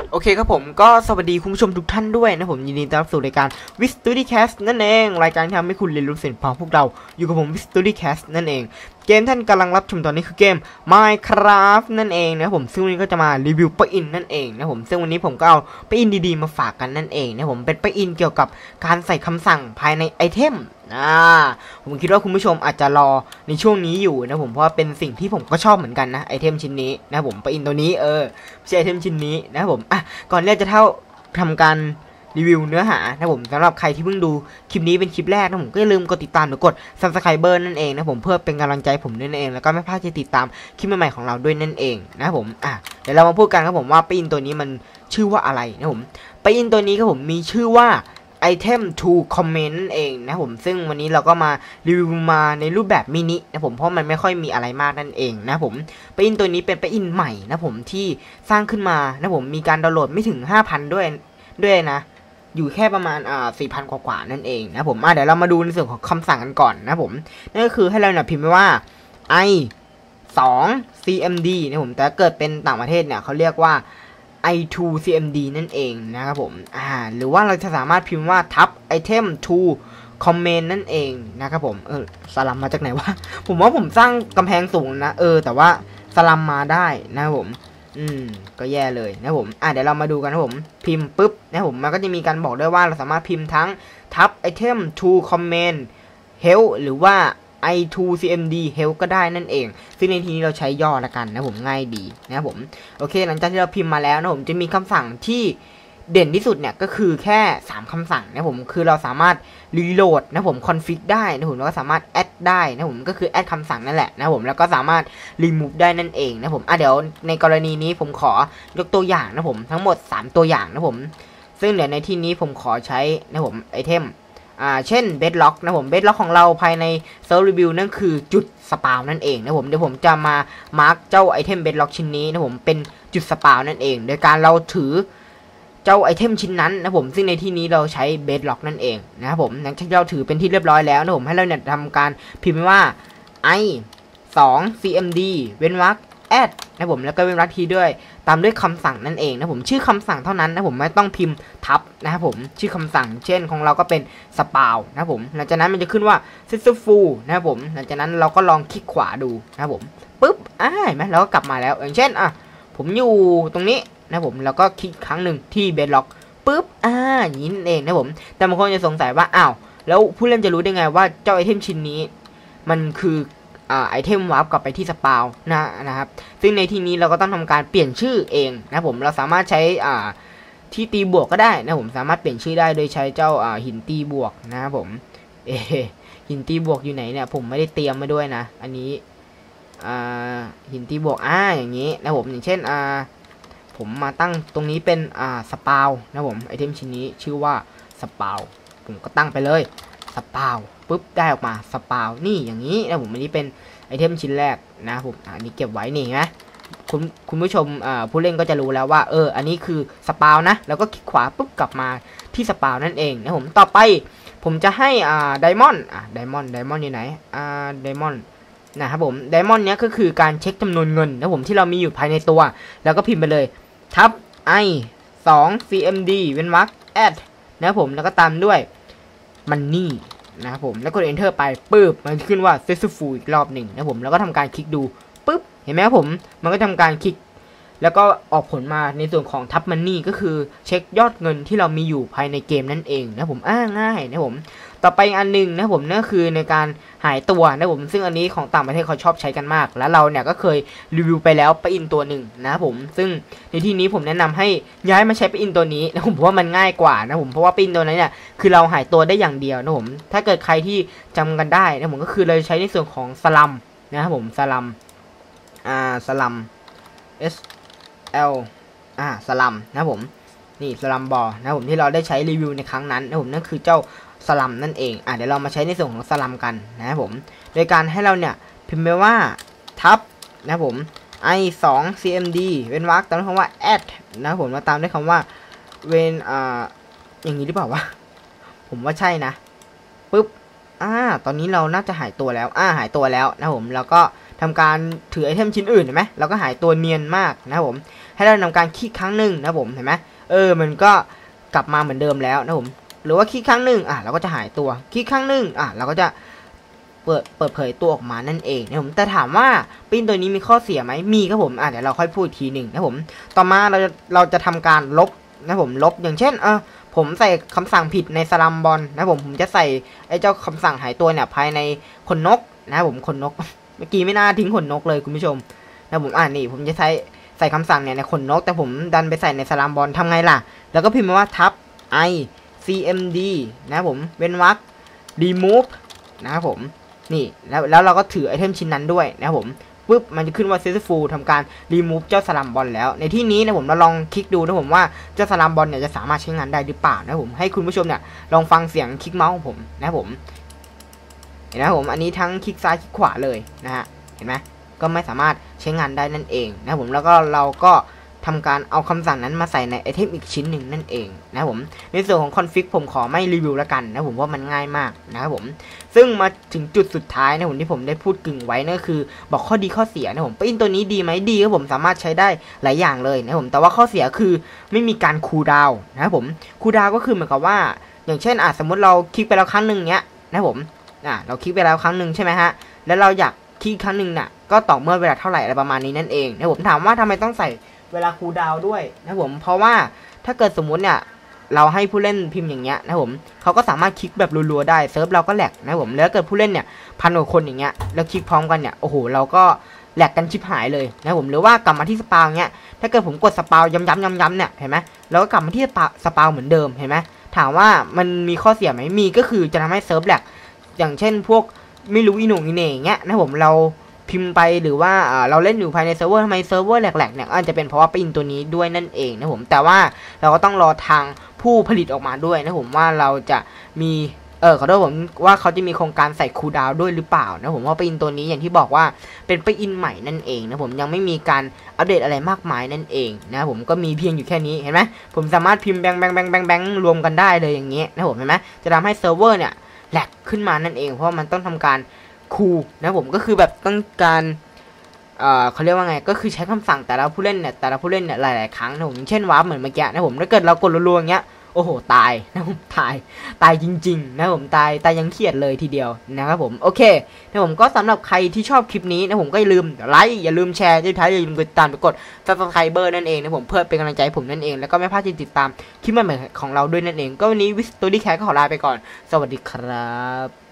โอเคครับผมก็สวัสดีคุณผู้ชมทุกท่านด้วยนะผมยินดีต้อนรับสู่รายการ With Studycast นั่นเองรายการที่ทำให้คุณเรียนรู้สิ่งพอพวกเราอยู่กับผม With Studycast นั่นเองเกมท่านกำลังรับชมตอนนี้คือเกม Minecraft นั่นเองนะผมซึ่งวันนี้ก็จะมารีวิวปลั๊กอินนั่นเองนะผมซึ่งวันนี้ผมก็เอาปลั๊กอินดีๆมาฝากกันนั่นเองนะผมเป็นปลั๊กอินเกี่ยวกับการใส่คำสั่งภายในไอเทมผมคิดว่าคุณผู้ชมอาจจะรอในช่วงนี้อยู่นะผมเพราะว่าเป็นสิ่งที่ผมก็ชอบเหมือนกันนะไอเทมชิ้นนี้นะผมปลั๊กอินตัวนี้ไม่ใช่ไอเทมชิ้นนี้นะผมก่อนแรกจะทำการรีวิวเนื้อหานะผมสำหรับใครที่เพิ่งดูคลิปนี้เป็นคลิปแรกนะผมก็อย่าลืมกดติดตามหรือกด Subscriber นั่นเองนะผมเพื่อเป็นกำลังใจผมนั่นเองแล้วก็ไม่พลาดจะติดตามคลิปใหม่ๆของเราด้วยนั่นเองนะผมเดี๋ยวเรามาพูดกันครับผมว่าปลั๊กอินตัวนี้มันชื่อว่าอะไรนะผมปลั๊กอินตัวนี้ครับผมมีชื่อว่าitem to comment นั่นเองนะผมซึ่งวันนี้เราก็มารีวิวมาในรูปแบบมินินะผมเพราะมันไม่ค่อยมีอะไรมากนั่นเองนะผมปลั๊กอินตัวนี้เป็นปลั๊กอินใหม่นะผมที่สร้างขึ้นมานะผมมีการดาวน์โหลดไม่ถึง 5,000 ด้วยนะอยู่แค่ประมาณ4,000 กว่านั่นเองนะผมเดี๋ยวเรามาดูในส่วนของคำสั่งกันก่อนนะผมนั่นก็คือให้เราเนี่ยพิมพ์ไปว่า i 2 cmd นะผมแต่เกิดเป็นต่างประเทศเนี่ยเขาเรียกว่าi2 cmd นั่นเองนะครับผมหรือว่าเราจะสามารถพิมพ์ว่าทับ item to comment นั่นเองนะครับผมสลัมมาจากไหนวะ ผมว่าผมสร้างกำแพงสูงนะแต่ว่าสลัมมาได้นะครับผมก็แย่เลยนะผมเดี๋ยวเรามาดูกันนะผมพิมพ์ปุ๊บนะผมมันก็จะมีการบอกด้วยว่าเราสามารถพิมพ์ทั้งทับ item to comment help หรือว่าi2 cmd help ก็ได้นั่นเองซึ่งในทีนี้เราใช้ย่อละกันนะผมง่ายดีนะผมโอเคหลังจากที่เราพิมพ์มาแล้วนะผมจะมีคำสั่งที่เด่นที่สุดเนี่ยก็คือแค่3คำสั่งนะผมคือเราสามารถรีโหลดนะผมคอนฟิกได้นะผมแล้วก็สามารถแอดได้นะผมก็คือแอดคำสั่งนั่นแหละนะผมแล้วก็สามารถรีมูฟได้นั่นเองนะผมเดี๋ยวในกรณีนี้ผมขอยกตัวอย่างนะผมทั้งหมด3ตัวอย่างนะผมซึ่งเดี๋ยวในที่นี้ผมขอใช้นะผมไอเทมเช่น bedrock นะผม bedrock ของเราภายใน server review นั่นคือจุดสปาวนั่นเองนะผมเดี๋ยวผมจะมา mark เจ้าไอเทม bedrock ชิ้นนี้นะผมเป็นจุดสปาวนั่นเองโดยการเราถือเจ้าไอเทมชิ้นนั้นนะผมซึ่งในที่นี้เราใช้ bedrock นั่นเองนะครับผมหลังจากเราถือเป็นที่เรียบร้อยแล้วนะผมให้เราเนี่ยทำการพิมพ์ว่า i 2 cmd เว้นวรรค add นะผมแล้วก็เว้นวรรคทีด้วยตามด้วยคำสั่งนั่นเองนะผมชื่อคำสั่งเท่านั้นนะผมไม่ต้องพิมพ์ทับนะครับผมชื่อคำสั่งเช่นของเราก็เป็นสปาวนะครับผมหลังจากนั้นมันจะขึ้นว่า successful นะครับผมหลังจากนั้นเราก็ลองคลิกขวาดูนะครับผมปุ๊บเห็นไหมเราก็กลับมาแล้วอย่างเช่นผมอยู่ตรงนี้นะผมแล้วก็คลิกครั้งหนึ่งที่ bedrock ปุ๊บอย่างนี้นั่นเองนะผมแต่บางคนจะสงสัยว่าแล้วผู้เล่นจะรู้ได้ไงว่าเจ้าไอเทมชิ้นนี้มันคือไอเทมวาร์ปกลับไปที่สปาวนะครับซึ่งในที่นี้เราก็ต้องทำการเปลี่ยนชื่อเองนะผมเราสามารถใช้ที่ตีบวกก็ได้นะผมสามารถเปลี่ยนชื่อได้โดยใช้เจ้าหินตีบวกนะครับผมหินตีบวกอยู่ไหนเนี่ยผมไม่ได้เตรียมมาด้วยนะอันนี้หินตีบวกอย่างนี้นะผมอย่างเช่นผมมาตั้งตรงนี้เป็นสปาวนะผมไอเทมชิ้นนี้ชื่อว่าสปาวผมก็ตั้งไปเลยสปาวปุ๊บได้ออกมาสปาวนี่อย่างนี้นะผมอันนี้เป็นไอเทมชิ้นแรกนะผมอันนี้เก็บไว้นี่นะคุณผู้ชมผู้เล่นก็จะรู้แล้วว่าอันนี้คือสปาวนะแล้วก็คลิกขวาปุ๊บกลับมาที่สปาวนั่นเองนะผมต่อไปผมจะให้ไดมอนด์อยู่ไหนไดมอนด์นะครับผมไดมอนด์เนี้ยก็คือการเช็คจำนวนเงินนะผมที่เรามีอยู่ภายในตัวแล้วก็พิมพ์ไปเลยทับ i 2 cmd เว้นวรรค add นะผมแล้วก็ตามด้วยมันนี่นะครับผมแล้วกด enter ไปปึ๊บมันขึ้นว่า successful อีกรอบหนึ่งนะผมแล้วก็ทำการคลิกดูปึ๊บเห็นไหมครับผมมันก็ทำการคลิกแล้วก็ออกผลมาในส่วนของทับมันนี่ก็คือเช็คยอดเงินที่เรามีอยู่ภายในเกมนั่นเองนะผมง่ายนะผมต่อไปอันนึงนะผมนั่นคือในการหายตัวนะผมซึ่งอันนี้ของต่างประเทศเขาชอบใช้กันมากแล้วเราเนี่ยก็เคยรีวิวไปแล้วปลั๊กอินตัวหนึ่งนะผมซึ่งในที่นี้ผมแนะนำให้ย้ายมาใช้ปลั๊กอินตัวนี้นะผมเพราะว่ามันง่ายกว่านะผมเพราะว่าปลั๊กอินตัวนั้นเนี่ยคือเราหายตัวได้อย่างเดียวนะผมถ้าเกิดใครที่จำกันได้นะผมก็คือเราใช้ในส่วนของสลัมนะครับผมสลัมสลัม S L สลัมนะผมนี่สลัมบอลนะผมที่เราได้ใช้รีวิวในครั้งนั้นนะผมนั่นคือเจ้าสลัมนั่นเองเดี๋ยวเรามาใช้ในส่วนของสลัมกันนะผมโดยการให้เราเนี่ยพิมพ์ไปว่าทับนะผม i 2 cmd เว้นวรรคตามด้วยคำว่า add นะผมมาตามด้วยคำว่าเว้นอย่างนี้หรือเปล่าวะผมว่าใช่นะปุ๊บตอนนี้เราน่าจะหายตัวแล้วหายตัวแล้วนะผมแล้วก็ทำการถือไอเทมชิ้นอื่นเห็นไหมเราก็หายตัวเนียนมากนะผมให้เราทำการคลิกครั้งหนึ่งนะผมเห็นไหมมันก็กลับมาเหมือนเดิมแล้วนะผมหรือว่าคลิกครั้งหนึ่งเราก็จะหายตัวคลิกครั้งหนึ่งเราก็จะเปิดเผยตัวออกมานั่นเองนะผมแต่ถามว่าปิ้นตัวนี้มีข้อเสียไหมมีครับผมเดี๋ยวเราค่อยพูดทีหนึ่งนะผมต่อมาเราจะทำการลบนะผมลบอย่างเช่นผมใส่คำสั่งผิดในสลัมบอลนะผมจะใส่ไอ้เจ้าคำสั่งหายตัวเนี่ยภายในขนนกนะผมขนนก เมื่อกี้ไม่น่าทิ้งขนนกเลยคุณผู้ชมนะผมนี่ผมจะใส่คำสั่งเนี่ยในขนนกแต่ผมดันไปใส่ในสลัมบอลทำไงล่ะแล้วก็พิมพ์มาว่าทับ i cmd นะผมเว้นวรรค remove นะครับผมนี่แล้วเราก็ถือไอเทมชิ้นนั้นด้วยนะผมปุ๊บมันจะขึ้นว่า successful ทำการ remove เจ้าสลัมบอลแล้วในที่นี้นะผมเราลองคลิกดูนะผมว่าเจ้าสลัมบอลเนี่ยจะสามารถใช้งานได้หรือเปล่านะผมให้คุณผู้ชมเนี่ยลองฟังเสียงคลิกเมาส์ของผมนะผมเห็นไหมผมอันนี้ทั้งคลิกซ้ายคลิกขวาเลยนะฮะเห็นไหมก็ไม่สามารถใช้งานได้นั่นเองนะผมแล้วก็เราก็ทำการเอาคำสั่งนั้นมาใส่ในไอเทมอีกชิ้นหนึ่งนั่นเองนะผมในส่วนของคอนฟิกผมขอไม่รีวิวแล้วกันนะผมว่ามันง่ายมากนะครับผมซึ่งมาถึงจุดสุดท้ายนะผมที่ผมได้พูดกึ่งไว้นั่นก็คือบอกข้อดีข้อเสียนะผมปิ้นตัวนี้ดีไหมดีครับผมสามารถใช้ได้หลายอย่างเลยนะผมแต่ว่าข้อเสียคือไม่มีการคูลดาวน์นะครับผมคูลดาวน์ก็คือเหมือนกับว่าอย่างเช่นสมมติเราคลิกไปแล้วครั้งหนึ่งเนี้ยนะผมเราคลิกไปแล้วครั้งหนึ่งใช่ไหมฮะแล้วเราอยากคลิกครั้งหนึ่งก็ต่อเมื่อเวลาเท่าไหร่อะไรประมาณนี้นั่นเองนะผมถามว่าทำไมต้องใส่เวลาคูลดาวน์ด้วยนะผมเพราะว่าถ้าเกิดสมมุติเนี่ยเราให้ผู้เล่นพิมพ์อย่างเงี้ยนะผมเขาก็สามารถคลิกแบบรัวๆได้เซิร์ฟเราก็แหลกนะผมแล้วเกิดผู้เล่นเนี่ย1,000 กว่าคนอย่างเงี้ยแล้วคลิกพร้อมกันเนี่ยโอ้โหเราก็แหลกกันชิบหายเลยนะผมหรือว่ากลับมาที่สปาวเงี้ยถ้าเกิดผมกดสปาวย้ำๆเนี่ยเห็นไหมแล้วก็กลับมาที่สปาวเหมือนเดิมเห็นไหมถามว่ามันมีข้อเสียไหมมีก็คือจะทำให้เซิร์ฟแหลกอย่างเช่นพวกไม่รู้อีหนุ่งอีเหน่อย่างเงี้ยนะผมเราพิมพ์ไปหรือว่าเราเล่นอยู่ภายในเซิร์ฟเวอร์ทำไมเซิร์ฟเวอร์แหลกๆเนี่ยอาจจะเป็นเพราะว่าปิ้นตัวนี้ด้วยนั่นเองนะผมแต่ว่าเราก็ต้องรอทางผู้ผลิตออกมาด้วยนะผมว่าเราจะมีขอโทษผมว่าเขาจะมีโครงการใส่คูลดาวน์ด้วยหรือเปล่านะผมว่าปิ้นตัวนี้อย่างที่บอกว่าเป็นปิ้นใหม่นั่นเองนะผมยังไม่มีการอัปเดตอะไรมากมายนั่นเองนะผมก็มีเพียงอยู่แค่นี้เห็นไหมผมสามารถพิมพ์แบงรวมกันได้เลยอย่างเงี้ยนะผมเห็นไหมจะทำให้เซิร์ฟเวอร์เนี่ยแหลกขึ้นมานั่นเองเพราะมันต้องทำการคูลนะผมก็คือแบบต้องการเขาเรียกว่าไงก็คือใช้คำสั่งแต่ละผู้เล่นเนี่ยหลายๆครั้งนะผมเช่นวาร์ปเหมือนเมื่อกี้นะผมถ้าเกิดเรากดรัวๆอย่างเงี้ยโอ้โหตายนะผมตายจริงๆนะผมตายยังเครียดเลยทีเดียวนะครับผมโอเคนะผมก็สำหรับใครที่ชอบคลิปนี้นะผมก็อย่าลืมไลค์อย่าลืมแชร์สุดท้ายอย่าลืมกดติดตามไปกด Subscriber นั่นเองนะผมเพื่อเป็นกำลังใจให้ผมนั่นเองแล้วก็ไม่พลาดที่ติดตามคลิปใหม่ๆของเราด้วยนั่นเองก็วันนี้วิสตูดี้แคสก็ขอลาไปก่อนสวัสดีครับ